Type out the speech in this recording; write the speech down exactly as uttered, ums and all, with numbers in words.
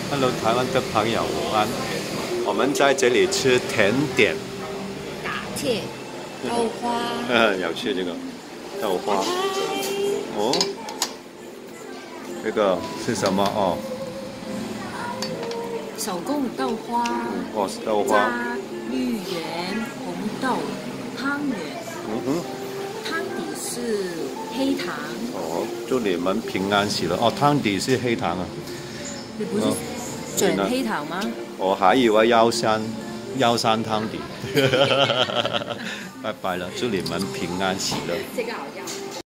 Hello， 台湾的朋友午安。我们在这里吃甜点， 打铁豆花。 嗯，有吃这个豆花。哦，这个是什么哦？ 手工豆花。 嗯，哦，是豆花。 加芋圆、红豆、汤圆。 嗯哼。 汤底是黑糖。 哦，祝你们平安喜乐。哦，汤底是黑糖啊。 你不是卷黑糖吗？ 我还以为腰山腰山汤底。拜拜了，祝你们平安喜乐。 这个好像。